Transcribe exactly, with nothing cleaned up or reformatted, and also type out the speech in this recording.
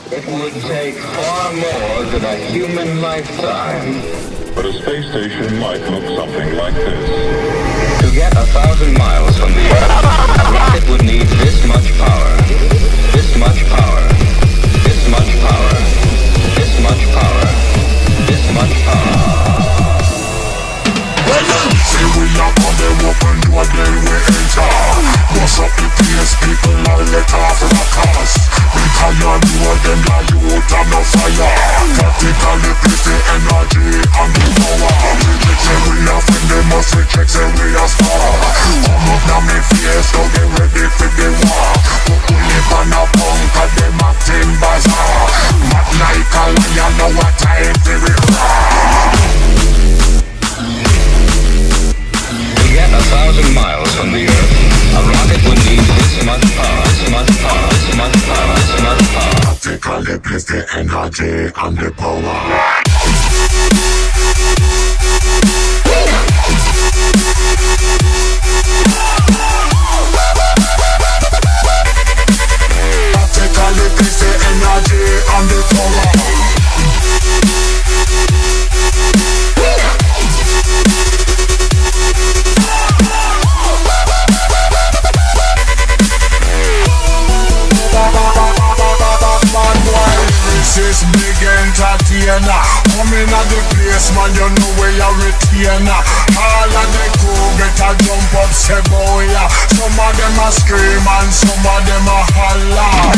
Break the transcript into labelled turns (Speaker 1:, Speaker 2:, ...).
Speaker 1: It would take far more than a human lifetime.
Speaker 2: But a space station might look something like this.
Speaker 1: To get a thousand miles from the Earth, a rocket would need this much power, this much power, this much power, this much power, this much power.
Speaker 3: Say we up on them open door, then we enter. Bust up the place, people all let off the cars. Because you know them like you out of no fire. Practically place the energy and the power. Say we are friend, they must reject, say we are star. Come up now me face, so get ready for the war. We live on a punk, and them acting bazaar. Mad like a lion, know what time for it roar.
Speaker 1: Get a thousand miles from the Earth, a rocket would need this much power, this much power, this much power, this much power.
Speaker 3: Practically place the energy and the power. Practically place the energy and the power. This is big entertainer. Coming at the place, man, you know where you're retainer. All of the crew better jump up, say boy, yeah. Some of them a scream and some of them a holler.